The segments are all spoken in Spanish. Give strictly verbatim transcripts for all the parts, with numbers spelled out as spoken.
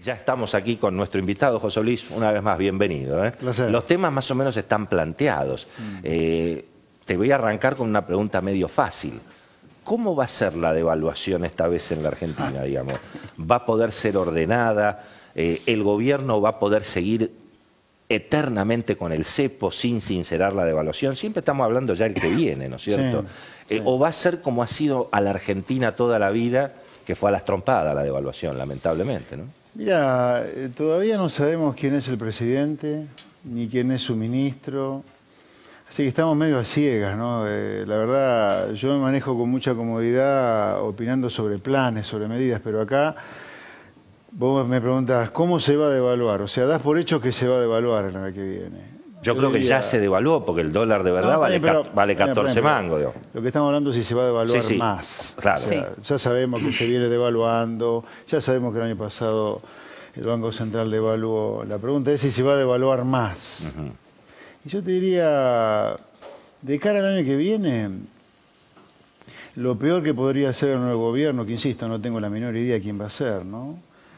Ya estamos aquí con nuestro invitado, José Luis, una vez más, bienvenido. ¿eh? Los temas más o menos están planteados. Mm. Eh, te voy a arrancar con una pregunta medio fácil. ¿Cómo va a ser la devaluación esta vez en la Argentina, digamos? ¿Va a poder ser ordenada? Eh, ¿El gobierno va a poder seguir eternamente con el cepo sin sincerar la devaluación? Siempre estamos hablando ya del que viene, ¿no es cierto? Sí, eh, sí. ¿O va a ser como ha sido a la Argentina toda la vida, que fue a las trompadas la devaluación, lamentablemente, ¿no? Mira, todavía no sabemos quién es el presidente, ni quién es su ministro, así que estamos medio a ciegas, ¿no? Eh, la verdad, yo me manejo con mucha comodidad opinando sobre planes, sobre medidas, pero acá vos me preguntas, ¿cómo se va a devaluar? O sea, das por hecho que se va a devaluar el año que viene. Yo, Yo creo diría... que ya se devaluó, porque el dólar de verdad no, vale, pero, vale catorce mangos. Digo. Lo que estamos hablando es si se va a devaluar sí, sí. más. Claro. O sea, sí. Ya sabemos que se viene devaluando, ya sabemos que el año pasado el Banco Central devaluó. La pregunta es si se va a devaluar más. Uh-huh. Y yo te diría, de cara al año que viene, lo peor que podría hacer el nuevo gobierno, que insisto, no tengo la menor idea de quién va a ser, ¿no?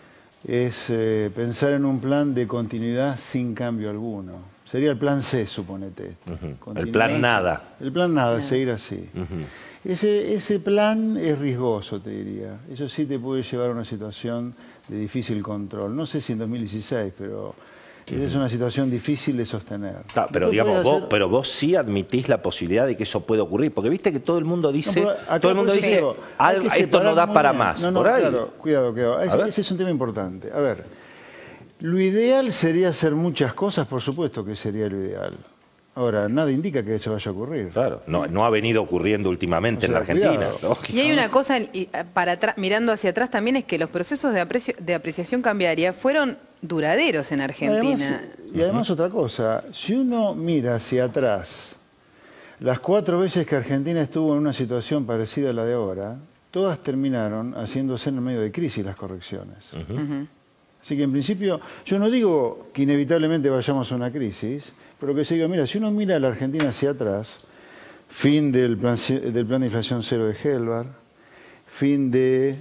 Es eh, pensar en un plan de continuidad sin cambio alguno. Sería el plan C, suponete. Uh-huh. El plan nada. El plan nada, yeah. seguir así. Uh-huh. ese, ese plan es riesgoso, te diría. Eso sí te puede llevar a una situación de difícil control. No sé si en dos mil dieciséis, pero uh-huh. esa es una situación difícil de sostener. Ah, pero, digamos, hacer... vos, pero vos sí admitís la posibilidad de que eso pueda ocurrir. Porque viste que todo el mundo dice, no, todo el mundo dice, digo, esto no da para bien. más. No, no, por ahí. Claro, cuidado, cuidado. Ese, ese es un tema importante. A ver. Lo ideal sería hacer muchas cosas, por supuesto que sería lo ideal. Ahora, nada indica que eso vaya a ocurrir. Claro, no, no ha venido ocurriendo últimamente o sea, en la Argentina. Y hay una cosa, para mirando hacia atrás también, es que los procesos de, aprecio, de apreciación cambiaria fueron duraderos en Argentina. Además, y además uh-huh. otra cosa, si uno mira hacia atrás, las cuatro veces que Argentina estuvo en una situación parecida a la de ahora, todas terminaron haciéndose en el medio de crisis las correcciones. Uh-huh. Uh-huh. Así que en principio, yo no digo que inevitablemente vayamos a una crisis, pero que se diga, mira, si uno mira a la Argentina hacia atrás, fin del plan, del plan de inflación cero de Helvar, fin de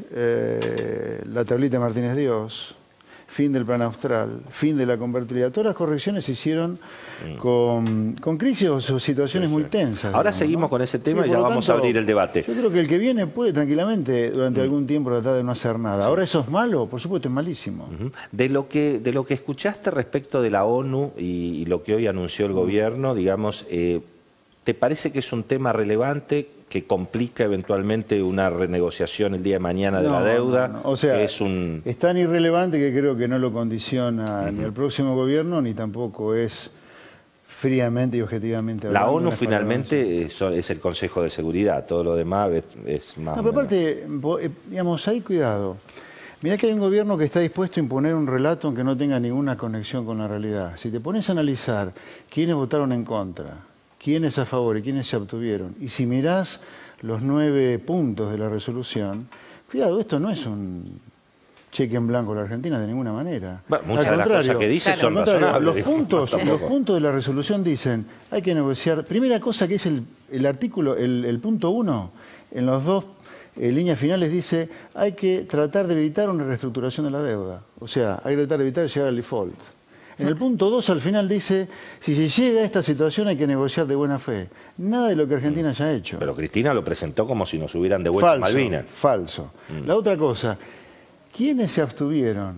eh, la tablita de Martínez Dios, fin del plan austral, fin de la convertibilidad. Todas las correcciones se hicieron mm. con, con crisis o situaciones sí, sí. muy tensas. Ahora digamos, seguimos ¿no? con ese tema sí, y ya vamos tanto, a abrir el debate. Yo creo que el que viene puede tranquilamente durante mm. algún tiempo tratar de no hacer nada. Ahora eso es malo, por supuesto es malísimo. Uh-huh. De lo que de lo que escuchaste respecto de la ONU y, y lo que hoy anunció el mm. gobierno, digamos, eh, ¿te parece que es un tema relevante que complica eventualmente una renegociación el día de mañana de no, la deuda? No, no. O sea, es, un... es tan irrelevante que creo que no lo condiciona uh-huh. ni el próximo gobierno, ni tampoco es fríamente y objetivamente hablando. La ONU finalmente es, es el Consejo de Seguridad, todo lo demás es, es más... No, pero aparte, digamos, hay cuidado. Mirá que hay un gobierno que está dispuesto a imponer un relato aunque no tenga ninguna conexión con la realidad. Si te pones a analizar quiénes votaron en contra, quiénes a favor y quiénes se abstuvieron, y si mirás los nueve puntos de la resolución, cuidado, esto no es un cheque en blanco a la Argentina de ninguna manera. Bueno, muchas de las cosas que dice son razonables. Los puntos, los puntos de la resolución dicen, hay que negociar, primera cosa que es el, el artículo, el, el punto uno, en los dos eh, líneas finales dice, hay que tratar de evitar una reestructuración de la deuda. O sea, hay que tratar de evitar llegar al default. En el punto dos al final dice, si se llega a esta situación hay que negociar de buena fe. Nada de lo que Argentina haya hecho. Pero Cristina lo presentó como si nos hubieran devuelto falso, Malvinas. Falso. Mm. La otra cosa, ¿quiénes se abstuvieron?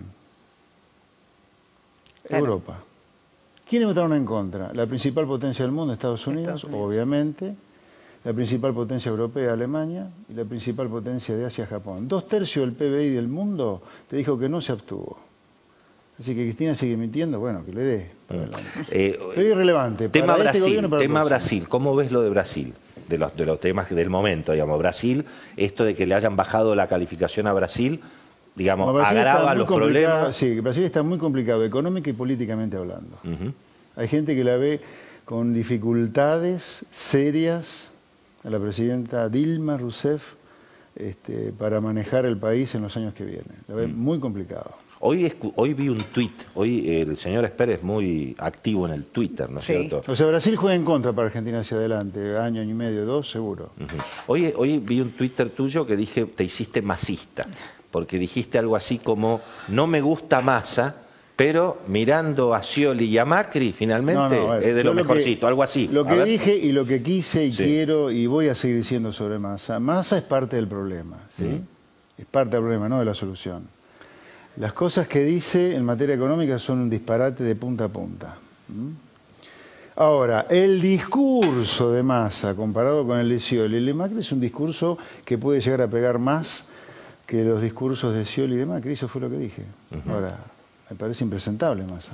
Claro. Europa. ¿Quiénes votaron en contra? La principal potencia del mundo, Estados Unidos, Estados Unidos, obviamente. La principal potencia europea, Alemania. Y la principal potencia de Asia, Japón. Dos tercios del P B I del mundo te dijo que no se abstuvo. Así que Cristina sigue mintiendo, bueno, que le dé. Eh, Pero irrelevante. Tema para Brasil, este para tema Brasil. ¿Cómo ves lo de Brasil? De los, de los temas del momento, digamos. Brasil, esto de que le hayan bajado la calificación a Brasil, digamos, bueno, Brasil agrava los problemas. Sí, Brasil está muy complicado, económica y políticamente hablando. Uh-huh. Hay gente que la ve con dificultades serias a la presidenta Dilma Rousseff este, para manejar el país en los años que vienen. La ve uh-huh. muy complicado. Hoy, hoy vi un tuit, hoy el señor Esper es muy activo en el Twitter, ¿no es sí. cierto? O sea, Brasil juega en contra para Argentina hacia adelante, año, año y medio, dos, seguro. Uh-huh. hoy, hoy vi un Twitter tuyo que dije, te hiciste masista, porque dijiste algo así como, no me gusta Massa, pero mirando a Scioli y a Macri, finalmente no, no, ver, es de lo mejorcito, que, algo así. Lo que ver. dije y lo que quise y sí. quiero y voy a seguir diciendo sobre Massa. Massa es parte del problema, ¿sí? Mm. Es parte del problema, no de la solución. Las cosas que dice en materia económica son un disparate de punta a punta. ¿Mm? Ahora, el discurso de Massa comparado con el de Scioli y el de Macri es un discurso que puede llegar a pegar más que los discursos de Scioli y de Macri. Eso fue lo que dije. Uh-huh. Ahora, me parece impresentable, Massa.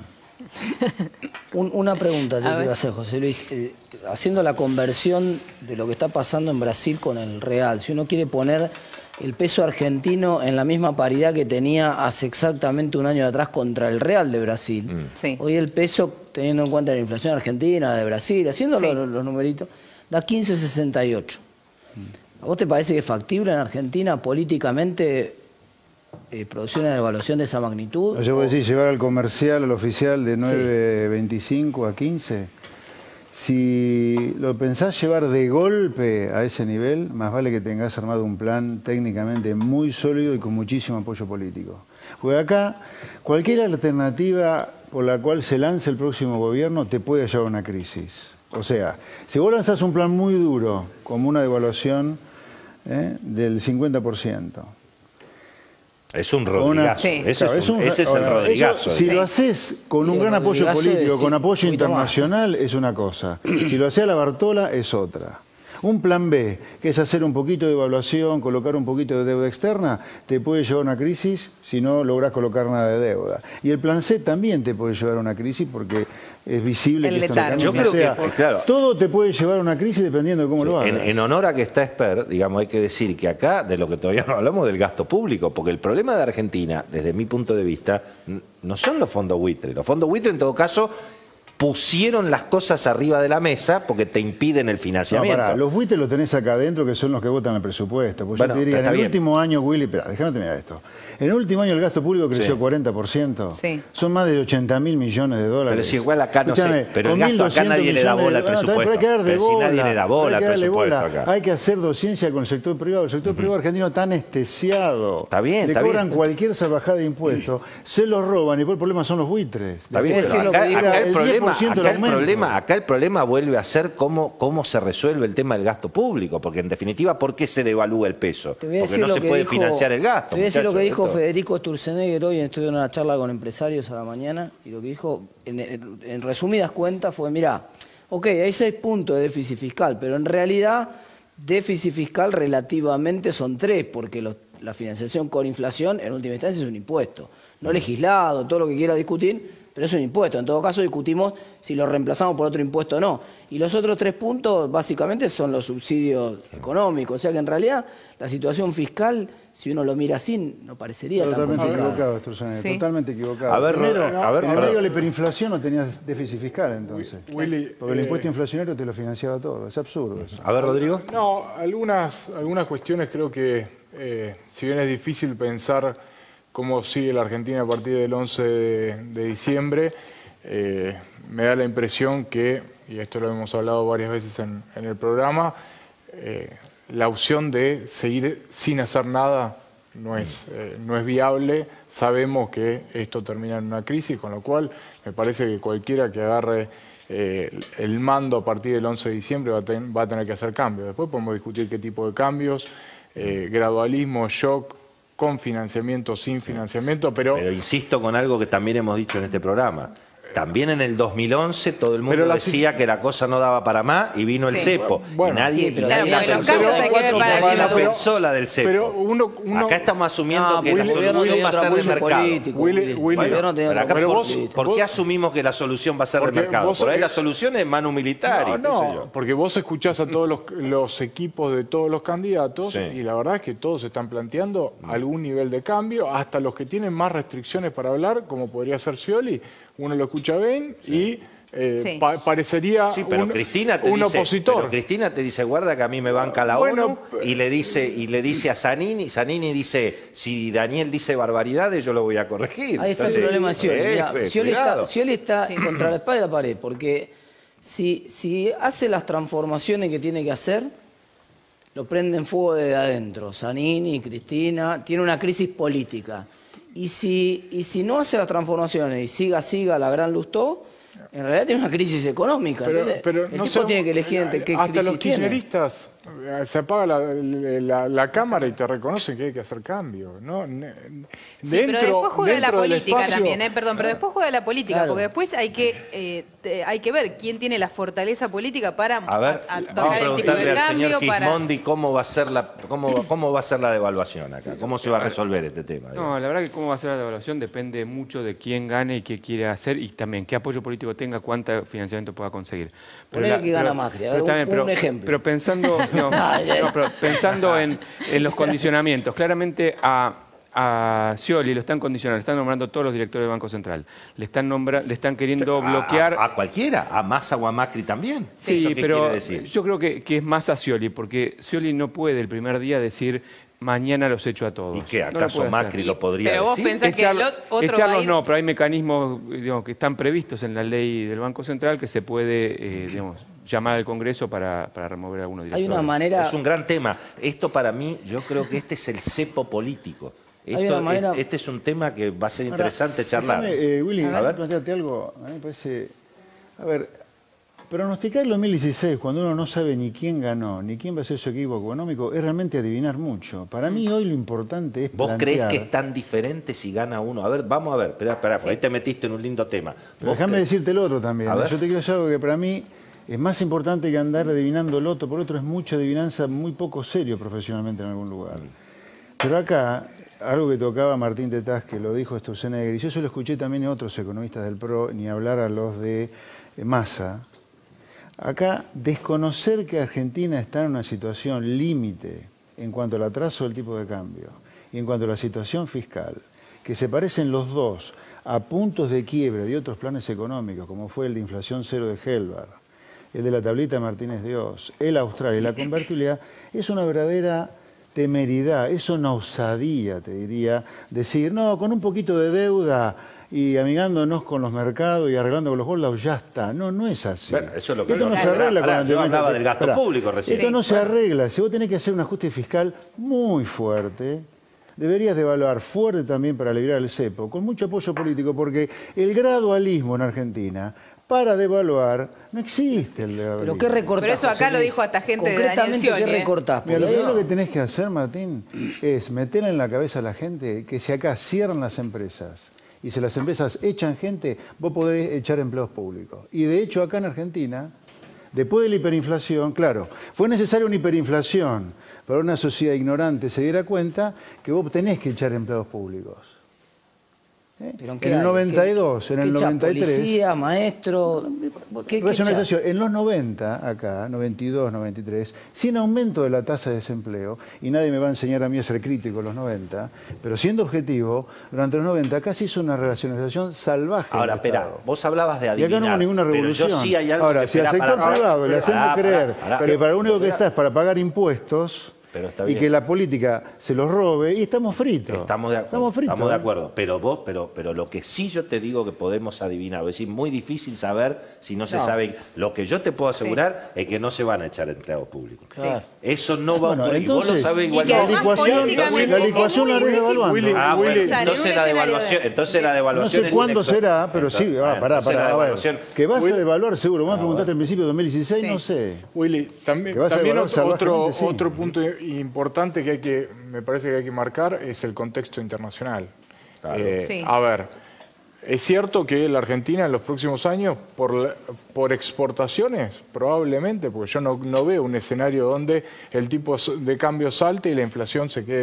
Un, una pregunta te quiero hacer, José Luis. Eh, haciendo la conversión de lo que está pasando en Brasil con el real, si uno quiere poner el peso argentino en la misma paridad que tenía hace exactamente un año atrás contra el real de Brasil, mm. sí. hoy el peso, teniendo en cuenta la inflación argentina, de Brasil, haciendo sí. los, los numeritos, da quince sesenta y ocho. ¿A vos te parece que es factible en Argentina políticamente Eh, producir una devaluación de esa magnitud? Yo voy a decir, llevar al comercial, al oficial de nueve veinticinco a quince. Si lo pensás llevar de golpe a ese nivel, más vale que tengas armado un plan técnicamente muy sólido y con muchísimo apoyo político. Porque acá, cualquier alternativa por la cual se lance el próximo gobierno te puede llevar a una crisis. O sea, si vos lanzás un plan muy duro, como una devaluación ¿eh? del cincuenta por ciento, es un Rodrigazo, sí. ese, claro, es un, ese es el ahora, Rodrigazo. Eso, si sí. lo haces con sí, un gran apoyo político, es, con apoyo internacional, más. es una cosa. Si lo hace a la Bartola, es otra. Un plan B, que es hacer un poquito de evaluación, colocar un poquito de deuda externa, te puede llevar a una crisis si no lográs colocar nada de deuda. Y el plan C también te puede llevar a una crisis porque es visible el que esto no Yo creo o sea, que, claro, todo te puede llevar a una crisis dependiendo de cómo sí, lo hagas. En, en honor a que está Esper, digamos, hay que decir que acá, de lo que todavía no hablamos, del gasto público, porque el problema de Argentina, desde mi punto de vista, no son los fondos buitre. Los fondos buitre, en todo caso, pusieron las cosas arriba de la mesa porque te impiden el financiamiento. No, pará, los buitres los tenés acá adentro, que son los que votan el presupuesto. Pues bueno, yo te diría, en el bien. último año, Willy, espera, déjame terminar esto. En el último año el gasto público creció sí. cuarenta por ciento. Sí. Son más de ochenta mil millones de dólares. Pero si igual acá no sé, pero el gasto acá nadie le da bola al presupuesto. Pero, pero si nadie le da bola al presupuesto acá. Hay que hacer docencia con el sector privado. El sector uh-huh. privado argentino está anestesiado. Está bien, Le está cobran bien. cualquier salvajada de impuestos, se los roban y por el problema son los buitres. Está bien, pero acá, acá el problema, acá el problema, acá el problema vuelve a ser cómo, cómo se resuelve el tema del gasto público, porque en definitiva, ¿por qué se devalúa el peso? Porque no se puede dijo, financiar el gasto. Te voy a decir lo que dijo Federico Sturzenegger hoy, estuve en una charla con empresarios a la mañana, y lo que dijo, en, en, en resumidas cuentas, fue, mirá, ok, hay seis puntos de déficit fiscal, pero en realidad déficit fiscal relativamente son tres, porque los, la financiación con inflación en última instancia es un impuesto, no legislado, todo lo que quiera discutir, pero es un impuesto. En todo caso discutimos si lo reemplazamos por otro impuesto o no. Y los otros tres puntos básicamente son los subsidios económicos. O sea que en realidad la situación fiscal, si uno lo mira así, no parecería totalmente tan complicada. Equivocado, Sturzenegger, sí. Totalmente equivocado. A ver, Primero, no, a ver, en el medio de la hiperinflación no tenías déficit fiscal entonces. Willy, porque el eh, impuesto inflacionario te lo financiaba todo. Es absurdo eso. A ver, Rodrigo. No, algunas, algunas cuestiones creo que, eh, si bien es difícil pensar cómo sigue la Argentina a partir del once de, de diciembre, eh, me da la impresión que, y esto lo hemos hablado varias veces en, en el programa, eh, la opción de seguir sin hacer nada no es, eh, no es viable. Sabemos que esto termina en una crisis, con lo cual me parece que cualquiera que agarre eh, el mando a partir del once de diciembre va a, ten, va a tener que hacer cambios. Después podemos discutir qué tipo de cambios, eh, gradualismo, shock, con financiamiento, sin financiamiento, pero... Pero insisto con algo que también hemos dicho en este programa. También en el dos mil once todo el mundo la... decía que la cosa no daba para más y vino sí. el cepo. Bueno, y nadie, sí, y nadie, claro, pensó, pero, pero, pero, nadie la pensó la del cepo. Pero uno, uno... Acá estamos asumiendo no, que Willy, la solución va a ser de mercado. Político, Willy, Willy, bueno, pero acá, pero por, vos, ¿por qué vos, asumimos que la solución va a ser de mercado? Vos, por ahí la solución es mano militar. No, y no, sé yo. porque vos escuchás a todos los, los equipos de todos los candidatos sí. y la verdad es que todos están planteando mm. algún nivel de cambio, hasta los que tienen más restricciones para hablar, como podría ser Scioli, uno lo escucha bien sí. y eh, Sí. pa parecería Sí, pero un, Cristina te un dice, opositor. Pero Cristina te dice, guarda que a mí me banca la Bueno, ONU, y le dice y le dice a Zanini, Zanini dice, si Daniel dice barbaridades, yo lo voy a corregir. Ahí está Entonces, el problema de Scioli. eh, Mirá, eh, Scioli está, cuidado. Scioli está Sí. contra la espada y la pared, porque si, si hace las transformaciones que tiene que hacer, lo prenden fuego desde adentro. Zanini, Cristina, tiene una crisis política. Y si, y si no hace las transformaciones y siga, siga la gran Lustó, en realidad tiene una crisis económica. Pero, Entonces, pero el no tipo sabemos- tiene que elegir entre qué hasta crisis los tiene. kirchneristas eh, se apaga la, la- la cámara y te reconocen que hay que hacer cambios, ¿no? Ne- Sí, dentro, pero después juega la dentro del política espacio- también, ¿eh? Perdón, pero después juega la política, Claro. porque después hay que eh, te- hay que ver quién tiene la fortaleza política para A ver, a- a vamos a tocar el tipo preguntarle de al cambio, señor para... Gismondi cómo va a ser la cómo, cómo va a ser la devaluación acá, cómo se va a resolver este tema. No, la verdad que cómo va a ser la devaluación depende mucho de quién gane y qué quiere hacer y también qué apoyo político tenga, cuánto financiamiento pueda conseguir. Ponele que gana Macri, a ver, pero un- un ejemplo. Pero pensando, no, Ah, ya. no, pero pensando en, en los condicionamientos, claramente a, a Scioli lo están condicionando, le están nombrando todos los directores del Banco Central, le están nombra, le están queriendo A- bloquear. a, a cualquiera, a Massa o a Macri también. Sí, ¿Eso qué pero quiere decir? yo creo que, que es más a Scioli, porque Scioli no puede el primer día decir mañana los echo a todos. ¿Y qué? No lo ¿Acaso puede hacer. Macri lo podría Pero vos decir? pensás que el Echarlo- ot- otro va a echarlos ir- no, pero hay mecanismos digamos, que están previstos en la ley del Banco Central que se puede eh, digamos, llamar al Congreso para, para remover algunos Hay directores. una manera... Es un gran tema. Esto para mí, yo creo que este es el cepo político. Hay Esto, una manera- es- este es un tema que va a ser Ahora, interesante charlar. déjame, eh, Willy, A déjame ver. plantearte algo. A mí me parece... A ver, pronosticar el dos mil dieciséis cuando uno no sabe ni quién ganó, ni quién va a ser su equipo económico, es realmente adivinar mucho. Para mí hoy lo importante es ¿Vos plantear... crees que es tan diferente si gana uno? A ver, vamos a ver. Espera, espera, por ahí te metiste en un lindo tema. Pero ¿Vos déjame cre- decirte el otro también. A ver. Yo te quiero decir algo que para mí es más importante que andar adivinando el otro. Por otro, es mucha adivinanza, muy poco serio profesionalmente en algún lugar. Pero acá, algo que tocaba Martín Tetaz, que lo dijo Sturzenegger, y yo eso lo escuché también en otros economistas del P R O, ni hablar a los de eh, Massa. Acá, desconocer que Argentina está en una situación límite en cuanto al atraso del tipo de cambio y en cuanto a la situación fiscal, que se parecen los dos a puntos de quiebre de otros planes económicos, como fue el de inflación cero de Helvar, el de la tablita de Martínez Dios, el austral y la convertibilidad, es una verdadera temeridad, es una osadía, te diría, decir, no, con un poquito de deuda y amigándonos con los mercados y arreglando con los bolos, ya está. No, no es así. Bueno, eso es lo que Esto yo- no se Ahora, arregla ahora, con yo el hablaba del gasto público recién. Esto Sí, no se bueno. arregla. Si vos tenés que hacer un ajuste fiscal muy fuerte, deberías de evaluar fuerte también para liberar el cepo, con mucho apoyo político, porque el gradualismo en Argentina, para devaluar, no existe el gradualismo. ¿Pero qué recortás? Pero eso acá José lo Luis? dijo hasta gente de Daniel Concretamente, Scioli, ¿qué ¿eh? recortás? Mira, lo Porque que, ahí- lo que tenés que hacer, Martín, es meter en la cabeza a la gente que si acá cierran las empresas y si las empresas echan gente, vos podés echar empleos públicos. Y de hecho acá en Argentina, después de la hiperinflación, claro, fue necesaria una hiperinflación para una sociedad ignorante se diera cuenta que vos tenés que echar empleados públicos. ¿Eh? ¿Pero En qué el hay? noventa y ¿Qué- dos, en qué el echa? noventa y tres... Policía, maestro... ¿Qué, qué Racionalización. En los noventa, acá, noventa y dos, noventa y tres, sin aumento de la tasa de desempleo, y nadie me va a enseñar a mí a ser crítico en los noventa, pero siendo objetivo, durante los noventa acá se hizo una racionalización salvaje. Ahora, del espera, Estado. vos hablabas de Y adivinar. acá no hubo ninguna pero yo revolución. sí hay algo Ahora, que- si al espera, sector pará, privado le pará, hacemos pará, creer pará, que pero- para lo único que está es para pagar impuestos Pero está y bien. que la política se los robe, y estamos fritos. Estamos de acuerdo. Estamos fritos. estamos de ¿eh? acuerdo. Pero vos, pero, pero lo que sí yo te digo que podemos adivinar, es decir, muy difícil saber si no se No. sabe. Lo que yo te puedo asegurar es que no se van a echar empleados públicos. Claro. Eso no va Bueno, a ocurrir. Y vos lo entonces, sabés Y igual que que la yo. además licuación- políticamente la licuación es la muy ves difícil evaluando. Willy, Ah, bueno, Willy, pensar en entonces un la escenario devaluación, de- entonces la No devaluación sé es cuándo inexor- será, pero sí, Entonces, va, bueno, pará, entonces pará, la a ver. devaluación- Que vas Willy- a devaluar seguro, vos me preguntaste al principio de dos mil dieciséis, Sí. no sé. Willy, también, Que vas a también evaluar otro, otro, salvajemente, sí. otro punto importante que hay que, me parece que hay que marcar es el contexto internacional. Claro. Eh, Sí. A ver, es cierto que la Argentina en los próximos años, por, la- por exportaciones, probablemente, porque yo no, no veo un escenario donde el tipo de cambio salte y la inflación se quede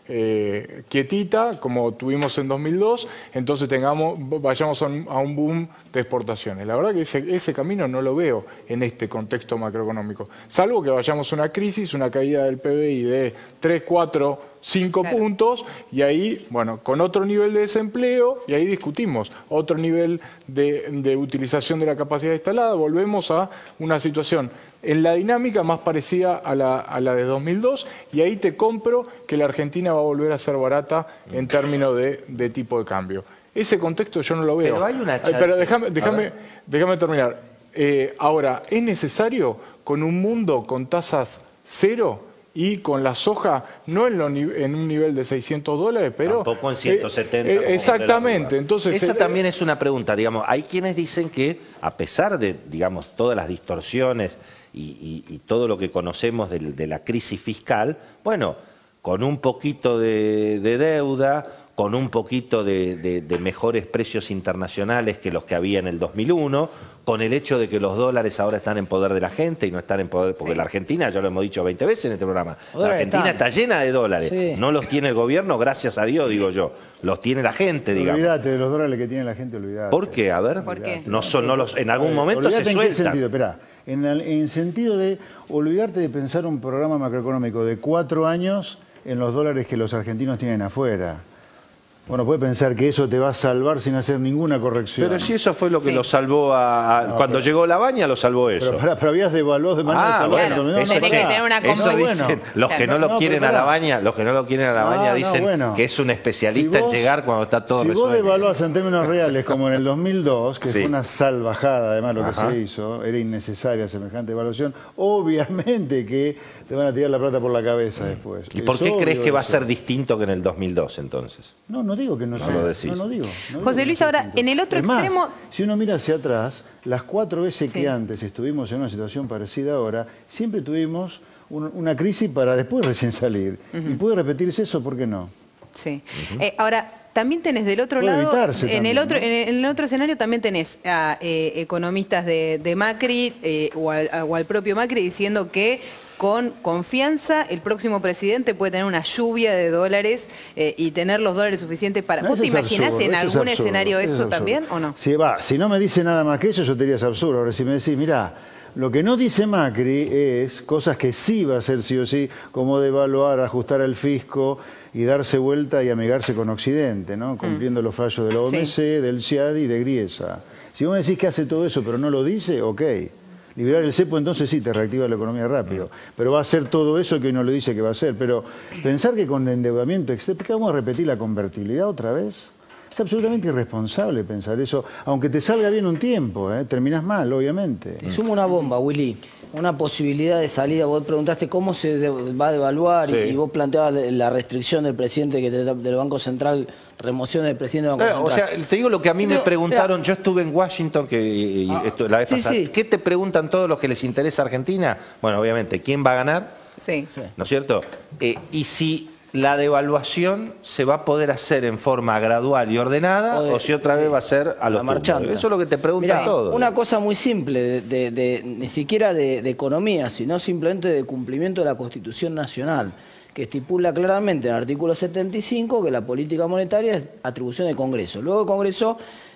eh, quietita, como tuvimos en dos mil dos, entonces tengamos, vayamos a un, a un boom de exportaciones. La verdad que ese, ese camino no lo veo en este contexto macroeconómico, salvo que vayamos a una crisis, una caída del P B I de tres, cuatro, cinco claro. puntos, y ahí, bueno, con otro nivel de desempleo, y ahí discutimos otro nivel de, de utilización de la capacidad instalada, volvemos a una situación en la dinámica más parecida a la, a la de dos mil dos, y ahí te compro que la Argentina va a volver a ser barata en términos de, de tipo de cambio. Ese contexto yo no lo veo. Pero hay una chance. Pero déjame, déjame, déjame terminar. Eh, ahora, ¿es necesario con un mundo con tasas cero y con la soja no en, lo, en un nivel de seiscientos dólares, pero... Tampoco en ciento setenta. Eh, eh, exactamente. Entonces, esa eh, también es una pregunta, digamos. Hay quienes dicen que, a pesar de, digamos, todas las distorsiones y, y, y todo lo que conocemos de, de la crisis fiscal, bueno, con un poquito de, de deuda, con un poquito de, de, de mejores precios internacionales que los que había en el dos mil uno, con el hecho de que los dólares ahora están en poder de la gente y no están en poder... Porque sí. la Argentina, ya lo hemos dicho veinte veces en este programa, la Argentina está llena de dólares. Sí. No los tiene el gobierno, gracias a Dios, digo yo. Los tiene la gente, digamos. Olvídate de los dólares que tiene la gente, olvídate. ¿Por qué? A ver. ¿Por qué? No son, no los, en algún momento se sueltan. ¿En qué sentido? Esperá. En el en sentido de olvidarte de pensar un programa macroeconómico de cuatro años en los dólares que los argentinos tienen afuera. Bueno, puede pensar que eso te va a salvar sin hacer ninguna corrección. Pero si eso fue lo que sí. lo salvó a... a no, cuando pero, llegó la baña lo salvó eso. Pero, pero, pero habías devaluado de manera... Ah, bueno, no, eso, tenés que tener una eso dicen, bueno. los que no lo no, quieren a la baña, los que no lo quieren a la baña no, dicen no, bueno. que es un especialista si vos, en llegar cuando está todo si resuelto. Si vos devaluás en términos reales como en el dos mil dos, que sí. fue una salvajada además lo Ajá. que se hizo, era innecesaria semejante evaluación, obviamente que te van a tirar la plata por la cabeza después. ¿Y por qué crees que va a ser distinto que en el dos mil dos entonces? No, no digo que no, no sea. No, no digo. No digo José Luis, no ahora, en el otro es más, extremo... si uno mira hacia atrás, las cuatro veces sí. que antes estuvimos en una situación parecida ahora, siempre tuvimos un, una crisis para después recién salir. Uh-huh. Y puede repetirse eso, ¿por qué no? Sí. Uh-huh. eh, ahora, también tenés del otro puede lado, en, también, el otro, ¿no? en, el, en el otro escenario también tenés a eh, economistas de, de Macri eh, o, al, o al propio Macri diciendo que con confianza el próximo presidente puede tener una lluvia de dólares eh, y tener los dólares suficientes para... ¿Vos te imaginás en algún escenario eso también o no? Si, va, si no me dice nada más que eso, yo te diría es absurdo. Ahora, si me decís, mirá, lo que no dice Macri es cosas que sí va a hacer sí o sí, como devaluar, ajustar el fisco y darse vuelta y amigarse con Occidente, ¿no? Cumpliendo mm. los fallos de la O M C, sí. del C I A D y de Griesa. Si vos me decís que hace todo eso pero no lo dice, ok. Liberar el cepo entonces sí te reactiva la economía rápido, pero va a hacer todo eso que uno le dice que va a hacer. Pero pensar que con endeudamiento externo, ¿qué vamos a repetir la convertibilidad otra vez? Es absolutamente irresponsable pensar eso, aunque te salga bien un tiempo, ¿eh? Terminás mal, obviamente. Te sumo una bomba, Willy. Una posibilidad de salida. Vos preguntaste cómo se de, va a devaluar sí. y vos planteabas la restricción del presidente que te, del Banco Central, remoción del presidente del Banco eh, Central. O sea, te digo lo que a mí Pero, me preguntaron, mira, yo estuve en Washington que, ah, esto, la vez sí, pasada. Sí. ¿Qué te preguntan todos los que les interesa Argentina? Bueno, obviamente, ¿quién va a ganar? Sí. ¿No es cierto? Eh, y si la devaluación se va a poder hacer en forma gradual y ordenada o, de, o si otra sí, vez va a ser a los marchantes. Eso es lo que te preguntan todos. Una cosa muy simple, de, de, de, ni siquiera de, de economía, sino simplemente de cumplimiento de la Constitución Nacional, que estipula claramente en el artículo setenta y cinco que la política monetaria es atribución del Congreso. Luego el Congreso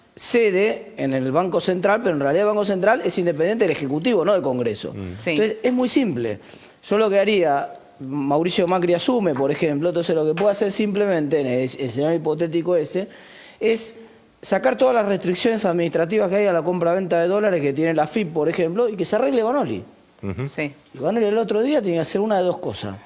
cede en el Banco Central, pero en realidad el Banco Central es independiente del Ejecutivo, no del Congreso. Mm. Sí. Entonces es muy simple. Yo lo que haría... Mauricio Macri asume, por ejemplo, entonces lo que puede hacer simplemente en el escenario hipotético ese es sacar todas las restricciones administrativas que hay a la compra-venta de dólares que tiene la F I P, por ejemplo, y que se arregle Banoli. Uh-huh. Sí. Y Banoli el otro día tiene que hacer una de dos cosas.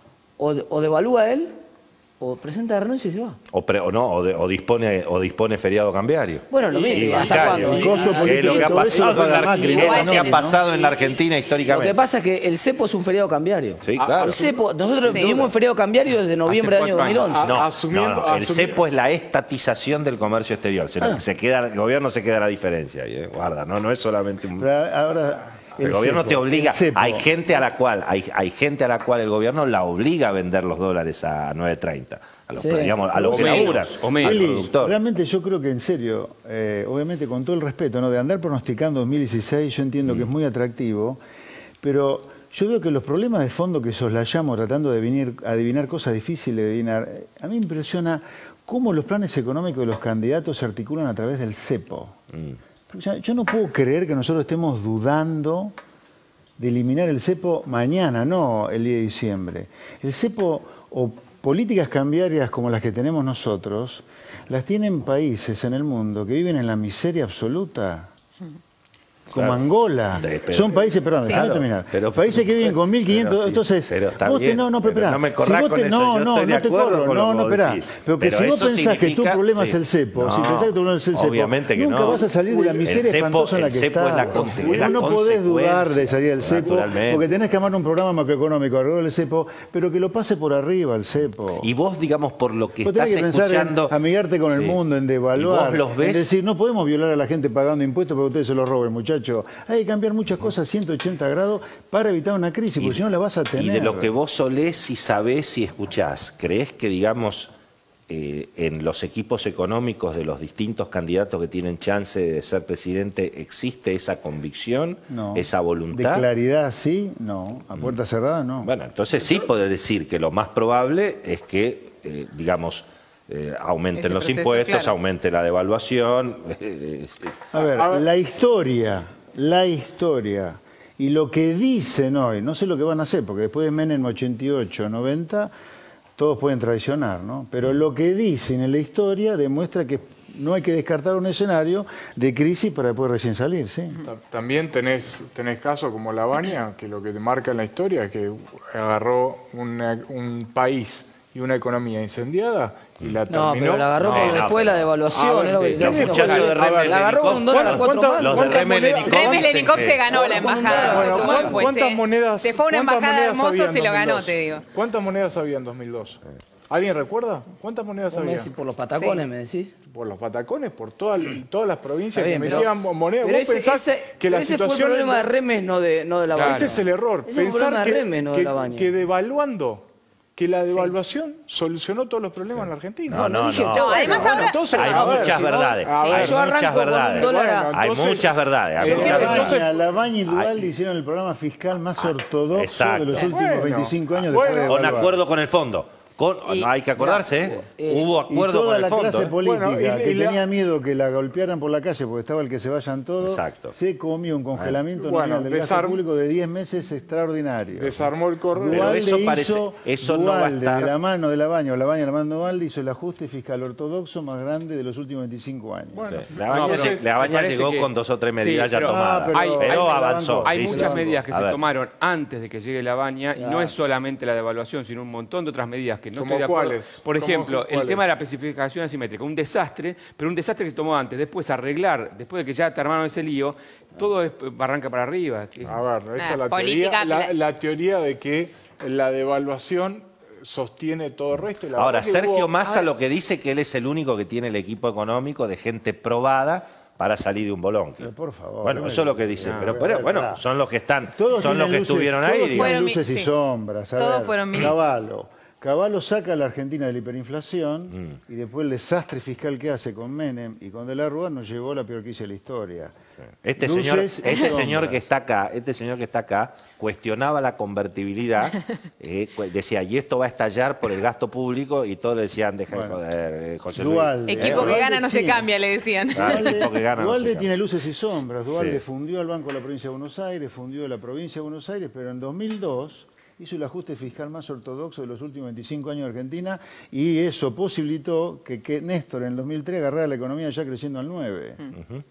O, o devalúa él, o presenta la renuncia y se va. O, pre, o no, o, de, o, dispone, o dispone feriado cambiario. Bueno, lo mismo. ¿Hasta cuándo? Que es lo que ha pasado, en la, Macri, ¿no? Lo que ha pasado en la Argentina históricamente. Lo que pasa es que el cepo es un feriado cambiario. Sí, claro. El cepo, nosotros sí. vivimos en feriado cambiario desde noviembre del año dos mil once. No, asumiendo, no, no, el cepo es la estatización del comercio exterior. Se, ah. se queda, el gobierno se queda la diferencia. ¿eh? Guarda, no, no es solamente un... Pero ahora... El, el gobierno cepo, te obliga, hay gente a la cual, hay, hay gente a la cual el gobierno la obliga a vender los dólares a nueve treinta, a los, sí. digamos, a los que laburan, al productor. Realmente yo creo que en serio, eh, obviamente con todo el respeto, ¿no? De andar pronosticando dos mil dieciséis, yo entiendo mm. que es muy atractivo, pero yo veo que los problemas de fondo que soslayamos tratando de adivinar, adivinar cosas difíciles de adivinar, a mí me impresiona cómo los planes económicos de los candidatos se articulan a través del cepo. Mm. Yo no puedo creer que nosotros estemos dudando de eliminar el cepo mañana, no el diez de diciembre. El cepo o políticas cambiarias como las que tenemos nosotros, las tienen países en el mundo que viven en la miseria absoluta. Como claro. Angola. Pero, son países, perdón, sí. déjame terminar. Pero, países que viven con mil quinientos, sí, entonces, pero está vos bien, te, no, no, pero, pero no me corras si con te, eso, no, yo no, estoy no te corro, no, no, espera. Pero que pero si vos pensás que tu problema sí. es el cepo, no, si pensás que tu problema es el cepo, obviamente que nunca no. vas a salir de la miseria cepo, espantosa en la que estás. La no podés dudar de salir del cepo, porque tenés que armar un programa macroeconómico alrededor del cepo, pero que lo pase por arriba el cepo. Y vos, digamos, por lo que vos estás tenés que escuchando... pensar en amigarte con el mundo, en devaluar, en decir, no podemos violar a la gente pagando impuestos porque ustedes se los roben, muchachos. Hay que cambiar muchas cosas ciento ochenta grados para evitar una crisis, porque si no la vas a tener. Y de lo que vos solés y sabés y escuchás, ¿creés que, digamos, eh, en los equipos económicos de los distintos candidatos que tienen chance de ser presidente existe esa convicción, no. esa voluntad? De claridad sí, no. A puerta cerrada no. Bueno, entonces sí podés decir que lo más probable es que, eh, digamos, Eh, aumenten Ese los proceso, impuestos, claro. aumente la devaluación. Eh, eh, a ver, la historia, la historia y lo que dicen hoy, no sé lo que van a hacer, porque después de Menem ochenta y ocho, noventa, todos pueden traicionar, ¿no? Pero lo que dicen en la historia demuestra que no hay que descartar un escenario de crisis para después recién salir, ¿sí? También tenés, tenés casos como La Baña, que lo que te marca en la historia es que agarró una, un país y una economía incendiada y la terminó. No, pero la agarró no, por no, después de la devaluación. Ver, sí, los muchachos de Remel la agarró con un dólar a cuatro más. Los de Remel Lenikov se ganó la embajada. Bueno, ¿cuántas, ¿cuántas monedas? Se fue a una embajada hermosa y lo ganó, te digo. ¿Cuántas monedas había en dos mil dos? ¿Alguien recuerda? ¿Cuántas monedas había? ¿Por los patacones, sí. me decís? Por los patacones, por todas, todas las provincias bien, que metían pero, monedas. Pero ¿Vos ese, pensás ese, que la ese situación... fue el problema de Remes, no de, no de La Baña. Claro. Ese es el error. Ese Pensar fue el que, de Remes, no que, de La Baña. que devaluando... que la devaluación sí. solucionó todos los problemas sí. en la Argentina. No, no, no. no además bueno, ahora... entonces, hay ver, muchas si verdades. No, hay yo muchas verdades. Bueno, hay entonces, muchas verdades. Hay La, muchas Baña, verdades. la Baña y Duvalde hicieron el programa fiscal más ortodoxo Exacto. de los últimos bueno, veinticinco años. Bueno, después de con acuerdo con el fondo. Con, y, hay que acordarse, ¿eh? eh, hubo acuerdo con el fondo. Y toda la clase ¿eh? política bueno, y, que y tenía la... miedo que la golpearan por la calle porque estaba el que se vayan todos, Exacto. se comió un congelamiento bueno, nominal del gasto desarm... público de diez meses extraordinario. Desarmó el correo. Pero eso parece, hizo, eso Duvalde, no va a estar... de la mano de la Baña o la Baña de la mano de Duvalde hizo el ajuste fiscal ortodoxo más grande de los últimos veinticinco años. Bueno, sí. La Baña, no, se, la Baña llegó que... con dos o tres medidas sí, pero, ya tomadas, ah, pero, hay, pero hay, avanzó. Hay sí, muchas sí, medidas que a se ver. tomaron antes de que llegue la Baña claro. y no es solamente la devaluación, sino un montón de otras medidas que no ¿Cómo estoy de acuerdo. cuáles? Por ejemplo, el ¿Cuáles? tema de la especificación asimétrica, un desastre, pero un desastre que se tomó antes. Después arreglar, después de que ya te armaron ese lío, todo es barranca para arriba. A ver, esa ah, es la política, teoría, la, la teoría de que la devaluación sostiene todo el resto. Y la Ahora, Sergio hubo... Massa lo que dice que él es el único que tiene el equipo económico de gente probada para salir de un bolón. Pero por favor. Bueno, eso es lo que dicen. No, pero, ver, pero ver, bueno, ver. son los que están, Todos son los que luces, estuvieron todos ahí. Fueron luces mi... y sí. sombras. A Todos ver, fueron mi... Caballo. Caballo saca a la Argentina de la hiperinflación Mm. y después el desastre fiscal que hace con Menem y con De la Rúa nos llevó a la peor crisis de la historia. Este Luces señor, y este sombras. señor que está acá, este señor que está acá, cuestionaba la convertibilidad, eh, decía, y esto va a estallar por el gasto público, y todos le decían, deja de Bueno, joder, eh, José Luis. Duvalde. Equipo Eh, que Duvalde gana no se tiene- cambia, le decían. Ah, el equipo que gana no Duvalde se cambia. tiene luces y sombras. Duvalde Sí. fundió al Banco de la Provincia de Buenos Aires, fundió la Provincia de Buenos Aires, pero en dos mil dos hizo el ajuste fiscal más ortodoxo de los últimos veinticinco años de Argentina y eso posibilitó que, que Néstor en el dos mil tres agarrara la economía ya creciendo al nueve. Uh-huh.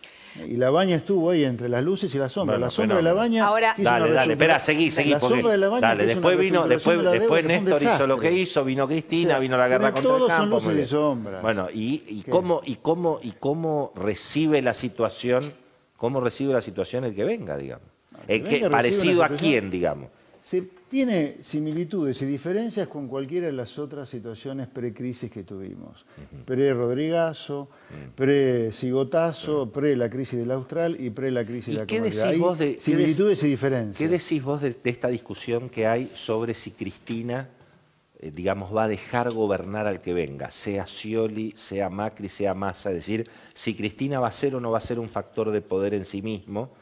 Y la Baña estuvo ahí entre las luces y las sombras. Bueno, la sombra fenómeno. de la Baña... Ahora- hizo Dale, una dale, reestructura- espera, seguí, seguí. La porque- sombra de la Baña dale, hizo después una vino, reestructuración después, de la después deuda que fue un Néstor hizo desastre. lo que hizo, vino Cristina, O sea, vino la guerra pero contra el todos son campo. luces muy y bien. sombras. Bueno, y, y, ¿Qué? cómo, y, cómo, ¿y cómo recibe la situación, cómo recibe la situación el que venga, digamos? que El que, venga, recibe parecido una a situación- quién, digamos. Se tiene similitudes y diferencias con cualquiera de las otras situaciones pre-crisis que tuvimos. Uh-huh. Pre-Rodrigazo, uh-huh. pre-Sigotazo, uh-huh. pre-la crisis del Austral y pre-la crisis de la qué comunidad. decís vos de, similitudes qué y diferencias. ¿Qué decís vos de, de esta discusión que hay sobre si Cristina, eh, digamos, va a dejar gobernar al que venga, sea Scioli, sea Macri, sea Massa? Es decir, si Cristina va a ser o no va a ser un factor de poder en sí mismo.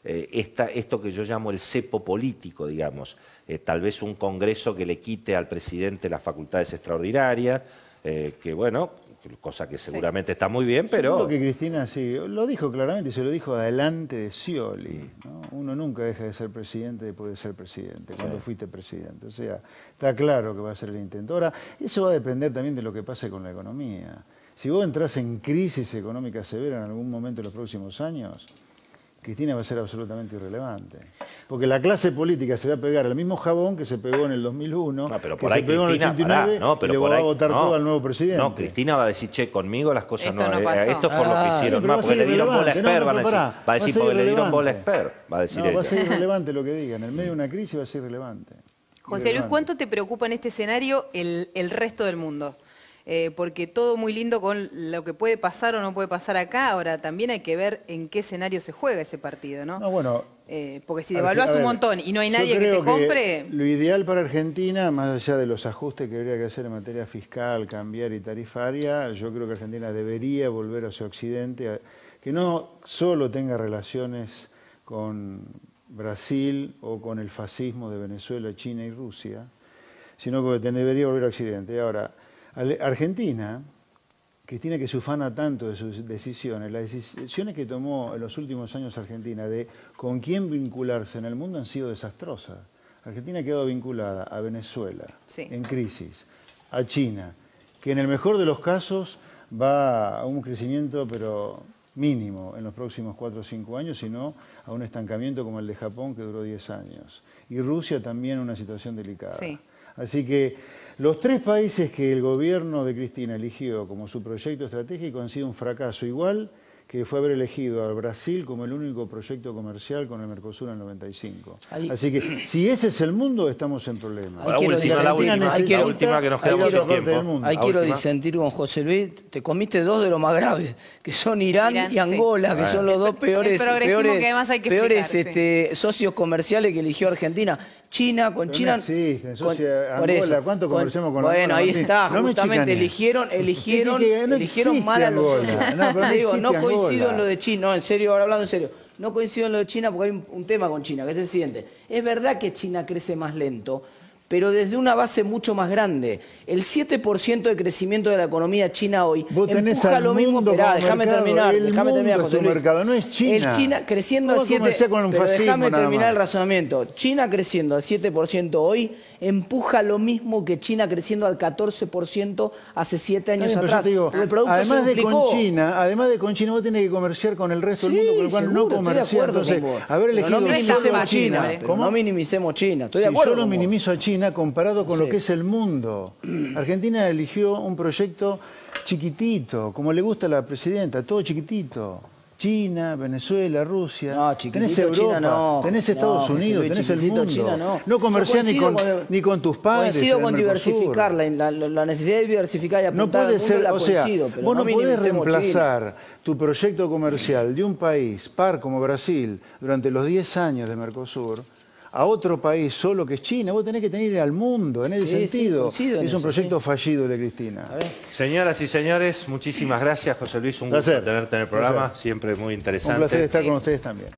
eh, esta, esto que yo llamo el cepo político, digamos. Eh, tal vez un Congreso que le quite al presidente las facultades extraordinarias, eh, que bueno, cosa que seguramente sí. está muy bien, pero... Seguro que Cristina sí, lo dijo claramente, se lo dijo adelante de Scioli, ¿no? Uno nunca deja de ser presidente después de ser presidente, cuando sí. fuiste presidente. O sea, está claro que va a ser el intento. Ahora, eso va a depender también de lo que pase con la economía. Si vos entras en crisis económica severa en algún momento de los próximos años, Cristina va a ser absolutamente irrelevante. Porque la clase política se va a pegar al mismo jabón que se pegó en el dos mil uno, no, pero que por se ahí pegó Cristina, en el ochenta y nueve, pará, no, pero y le por va ahí, a votar no, todo al nuevo presidente. No, Cristina va a decir, che, conmigo las cosas esto no... no eh, esto es por ah, lo que hicieron, no, más porque le dieron bola a Esper, no, van a decir, pará, va a decir va a porque le dieron irrelevante. bola a Esper, va a decir No, ella. va a ser irrelevante lo que digan. En el medio de una crisis va a ser irrelevante. José irrelevante. Luis, ¿cuánto te preocupa en este escenario el, el resto del mundo? Eh, porque todo muy lindo con lo que puede pasar o no puede pasar acá, ahora también hay que ver en qué escenario se juega ese partido, ¿no? No, bueno... Eh, porque si devaluás un montón y no hay nadie que creo te compre... Que lo ideal para Argentina, más allá de los ajustes que habría que hacer en materia fiscal, cambiar y tarifaria, yo creo que Argentina debería volver hacia Occidente, a, que no solo tenga relaciones con Brasil o con el fascismo de Venezuela, China y Rusia, sino que debería volver a Occidente. Ahora, Argentina... Cristina, que se ufana tanto de sus decisiones, las decisiones que tomó en los últimos años Argentina de con quién vincularse en el mundo han sido desastrosas. Argentina ha quedado vinculada a Venezuela, sí. en crisis, a China, que en el mejor de los casos va a un crecimiento pero mínimo en los próximos cuatro o cinco años, sino a un estancamiento como el de Japón que duró diez años. Y Rusia también en una situación delicada. Sí. Así que los tres países que el gobierno de Cristina eligió como su proyecto estratégico han sido un fracaso, igual que fue haber elegido al Brasil como el único proyecto comercial con el Mercosur en el noventa y cinco. Ahí. Así que si ese es el mundo, estamos en problemas. La última, la última, la última que nos quedamos sin tiempo. Ahí quiero disentir con José Luis. Te comiste dos de los más graves, que son Irán, Irán y Angola, sí. que son los dos peores, peores, que peores explicar, este, sí. socios comerciales que eligió Argentina. China, con Pero China... No existe, con, por Angola, eso, ¿cuánto comerciamos con, con Angola? Bueno, ahí está, no justamente eligieron, eligieron, ¿Qué, qué, qué? No eligieron mal a los socios. No, no, digo, no coincido Angola. en lo de China, no, en serio, ahora hablando en serio, no coincido en lo de China porque hay un, un tema con China, que es el siguiente. Es verdad que China crece más lento, pero desde una base mucho más grande. El siete por ciento de crecimiento de la economía china hoy empuja lo mismo. Esperá, déjame terminar, déjame terminar, José Luis. Mercado, no es China. El China creciendo al siete por ciento, pero déjame terminar el razonamiento. China creciendo al siete por ciento hoy empuja lo mismo que China creciendo al catorce por ciento hace siete años bien, atrás. Digo, el producto además se de con China, además de con China, vos tenés que comerciar con el resto sí, del mundo, con el cual seguro, no comerciar. Entonces, haber elegido no minimicemos China. China, ¿cómo? No minimicemos China. Estoy de sí, acuerdo. Yo lo minimizo a China comparado con sí. lo que es el mundo. Argentina eligió un proyecto chiquitito, como le gusta a la presidenta, todo chiquitito. China, Venezuela, Rusia, no, tenés Europa, China no, tenés Estados no, Unidos, tenés el mundo. China no, no comerciás ni con, con, ni con tus padres. Coincido con diversificar, la, la, la necesidad de diversificar y apuntar no puede al mundo ser, la o sea, coincido, pero vos no, no podés reemplazar China. tu proyecto comercial de un país par como Brasil durante los diez años de Mercosur a otro país solo que es China. Vos tenés que tener al mundo en ese sí, sentido. Sí, es un eso, proyecto sí. fallido de Cristina. Señoras y señores, muchísimas gracias, José Luis. Un placer. gusto tenerte en el programa, siempre muy interesante. Un placer estar sí. con ustedes también.